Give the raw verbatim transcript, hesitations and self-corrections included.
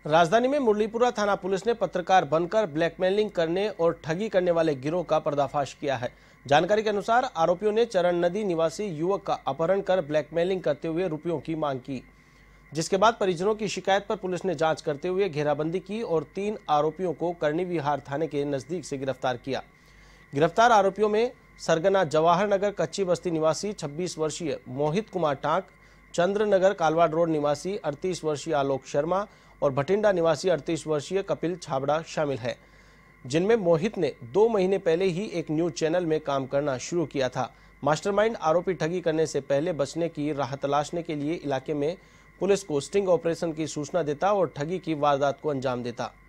राजधानी में मुरलीपुरा थाना पुलिस ने पत्रकार बनकर ब्लैकमेलिंग करने और ठगी करने वाले गिरोह का पर्दाफाश किया है। जानकारी के अनुसार आरोपियों ने चरण नदी निवासी युवक का अपहरण कर ब्लैकमेलिंग करते हुए रुपयों की मांग की, जिसके बाद परिजनों की शिकायत पर पुलिस ने जांच करते हुए घेराबंदी की और तीन आरोपियों को करनी विहार थाने के नजदीक से गिरफ्तार किया। गिरफ्तार आरोपियों में सरगना जवाहर नगर कच्ची बस्ती निवासी छब्बीस वर्षीय मोहित कुमार टांक, चंद्रनगर कालवाड़ रोड निवासी अड़तीस वर्षीय आलोक शर्मा और भटिंडा निवासी अड़तीस वर्षीय कपिल छाबड़ा शामिल है, जिनमें मोहित ने दो महीने पहले ही एक न्यूज चैनल में काम करना शुरू किया था। मास्टरमाइंड आरोपी ठगी करने से पहले बचने की राह तलाशने के लिए इलाके में पुलिस को स्टिंग ऑपरेशन की सूचना देता और ठगी की वारदात को अंजाम देता।